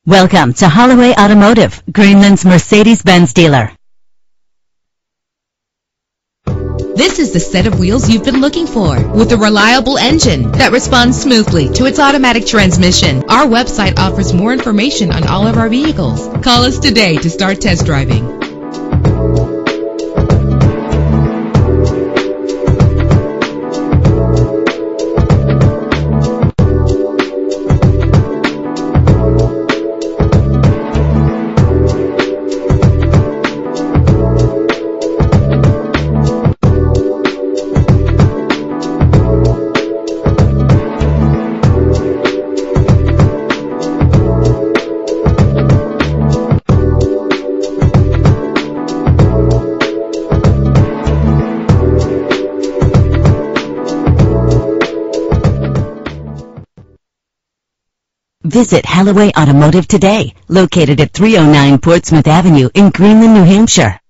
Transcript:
Welcome to Holloway Automotive, Greenland's Mercedes-Benz dealer. This is the set of wheels you've been looking for, with a reliable engine that responds smoothly to its automatic transmission. Our website offers more information on all of our vehicles. Call us today to start test driving. Visit Holloway Automotive today, located at 309 Portsmouth Avenue in Greenland, New Hampshire.